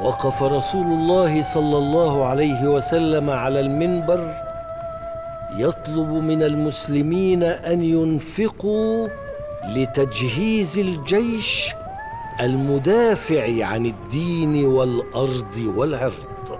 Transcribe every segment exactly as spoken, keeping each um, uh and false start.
وقف رسول الله صلى الله عليه وسلم على المنبر يطلب من المسلمين أن ينفقوا لتجهيز الجيش المدافع عن الدين والأرض والعرض.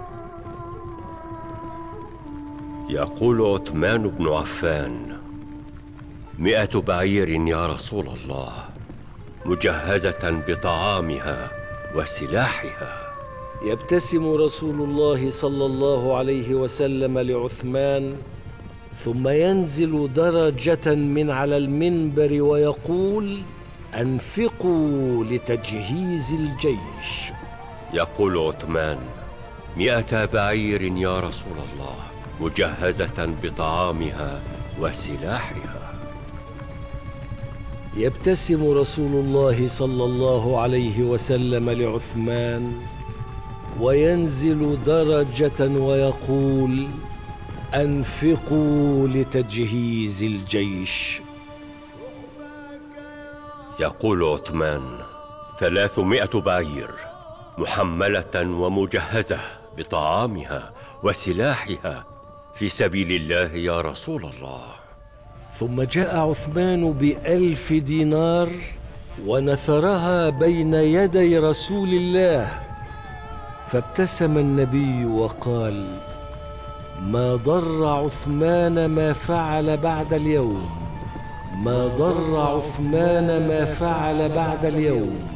يقول عثمان بن عفان: مئة بعير يا رسول الله، مجهزة بطعامها وسلاحها. يبتسم رسول الله صلى الله عليه وسلم لعثمان، ثم ينزل درجة من على المنبر ويقول: أنفقوا لتجهيز الجيش. يقول عثمان: مئة بعير يا رسول الله، مجهزة بطعامها وسلاحها. يبتسم رسول الله صلى الله عليه وسلم لعثمان، وينزل درجة ويقول: أنفقوا لتجهيز الجيش. يقول عثمان: ثلاثمائة بعير محملة ومجهزة بطعامها وسلاحها في سبيل الله يا رسول الله. ثم جاء عثمان بألف دينار ونثرها بين يدي رسول الله، فابتسم النبي وقال: ما ضر عثمان ما فعل بعد اليوم، ما ضر عثمان ما فعل بعد اليوم.